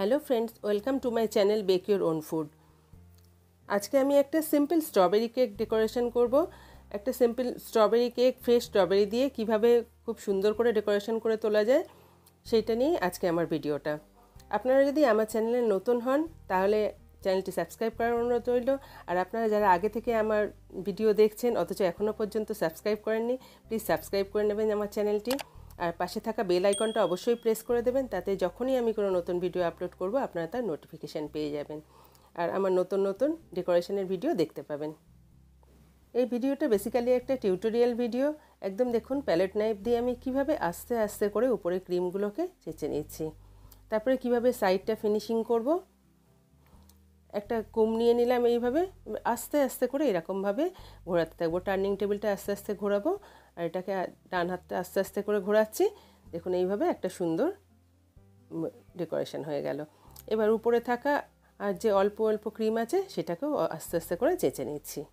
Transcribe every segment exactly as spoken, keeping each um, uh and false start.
Hello friends, welcome to my channel bake your own food. आज के आमी एक सिम्पल स्ट्रबेरी केक डेकोरेशन करब। एक simple strawberry cake fresh strawberry दिए किभाबे खूब सुंदर करे डेकोरेशन करे तोला जाए सेटा निये आज के आमार भिडियोटा। आपनारा यदि आमार चैनेले नतून हन ताहले चैनलटी सबस्क्राइब करार अनुरोध रइल। और आपनारा जारा आगे थेके आमार भिडियो देखछेन अथच एखोनो पर्यन्त सबस्क्राइब करेननि प्लिज सबस्क्राइब करे नेबेन आमार चैनलटी और पाशे थाका बेल आइकनटा अवश्यई प्रेस करे देवें ताते जखोनी आमी कोनो नतून भिडियो आपलोड करब आपनारा तार नोटिफिकेशन पेये जाबेन और आमार नतून नतून डेकोरेशनेर भिडियो देखते पाबेन। এই ভিডিওটা বেসিক্যালি একটা টিউটোরিয়াল ভিডিও। একদম দেখুন প্যালেট নাইফ দিয়ে আমি কিভাবে আস্তে আস্তে করে উপরে ক্রিমগুলোকে চেঁচে নিচ্ছি, তারপরে কিভাবে সাইডটা ফিনিশিং করব। একটা কুম নিয়ে নিলাম, এইভাবে আস্তে আস্তে করে এরকমভাবে ঘোরাতে থাকবো। টার্নিং টেবিলটা আস্তে আস্তে ঘোরাবো আর এটাকে ডান হাতটা আস্তে আস্তে করে ঘোরাচ্ছি। দেখুন এইভাবে একটা সুন্দর ডেকোরেশন হয়ে গেল। এবার উপরে থাকা আর যে অল্প অল্প ক্রিম আছে সেটাকেও আস্তে আস্তে করে চেঁচে নিচ্ছি।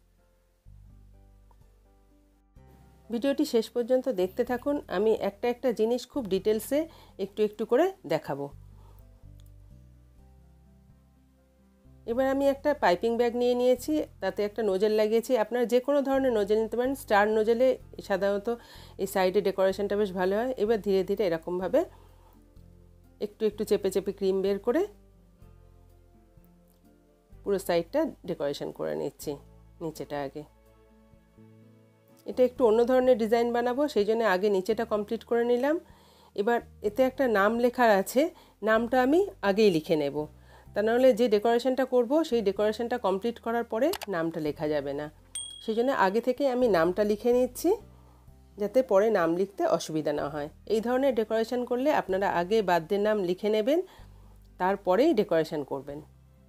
ভিডিওটি শেষ পর্যন্ত দেখতে থাকুন, আমি একটা একটা জিনিস খুব ডিটেলসে একটু একটু করে দেখাবো। এবার আমি একটা পাইপিং ব্যাগ নিয়ে নিয়েছি, তাতে একটা নোজেল লাগিয়েছি। আপনারা যে কোনো ধরনের নোজেল নিতে পারেন, স্টার নোজেলে সাধারণত এই সাইডে ডেকোরেশনটা বেশ ভালো হয়। এবার ধীরে ধীরে এরকমভাবে একটু একটু চেপে চেপে ক্রিম বের করে পুরো সাইডটা ডেকোরেশন করে নিচ্ছি। নিচেটা আগে এটা একটু অন্য ধরনের ডিজাইন বানাবো, সেই জন্য আগে নিচেটা কমপ্লিট করে নিলাম। এবার এতে একটা নাম লেখা আছে, নামটা আমি আগেই লিখে নেব, তা নাহলে যে ডেকোরেশনটা করব সেই ডেকোরেশনটা কমপ্লিট করার পরে নামটা লেখা যাবে না। সেই জন্য আগে থেকে আমি নামটা লিখে নিচ্ছি যাতে পরে নাম লিখতে অসুবিধা না হয়। এই ধরনের ডেকোরেশন করলে আপনারা আগে বার্থডের নাম লিখে নেবেন, তারপরেই ডেকোরেশন করবেন।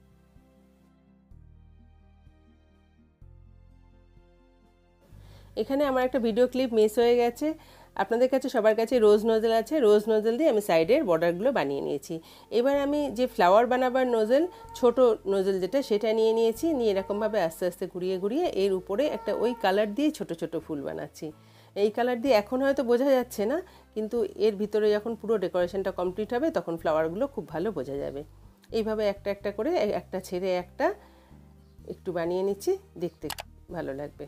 এখানে আমার একটা ভিডিও ক্লিপ মিস হয়ে গেছে। আপনাদের কাছে সবার কাছে রোজ নোজেল আছে, রোজ নোজেল দিয়ে আমি সাইডের বর্ডারগুলো বানিয়ে নিয়েছি। এবার আমি যে ফ্লাওয়ার বানাবার নোজেল, ছোট নোজেল যেটা, সেটা নিয়ে নিয়েছি। নিয়ে এরকমভাবে আস্তে আস্তে ঘুরিয়ে ঘুরিয়ে এর উপরে একটা ওই কালার দিয়ে ছোট ছোট ফুল বানাচ্ছি। এই কালার দিয়ে এখন হয়তো বোঝা যাচ্ছে না, কিন্তু এর ভিতরে যখন পুরো ডেকোরেশনটা কমপ্লিট হবে তখন ফ্লাওয়ারগুলো খুব ভালো বোঝা যাবে। এইভাবে একটা একটা করে একটা ছেড়ে একটা একটু বানিয়ে নিচ্ছি, দেখতে ভালো লাগবে।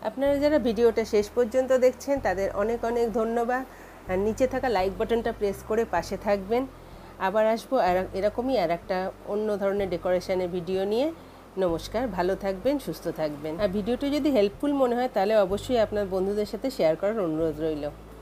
আপনারা যারা ভিডিওটা শেষ পর্যন্ত দেখছেন তাদের অনেক অনেক ধন্যবাদ। আর নিচে থাকা লাইক বাটনটা প্রেস করে পাশে থাকবেন। আবার আসবো এরকমই আর একটা অন্য ধরনের ডেকোরেশনের ভিডিও নিয়ে। নমস্কার, ভালো থাকবেন, সুস্থ থাকবেন। আর ভিডিওটি যদি হেল্পফুল মনে হয় তাহলে অবশ্যই আপনার বন্ধুদের সাথে শেয়ার করার অনুরোধ রইল।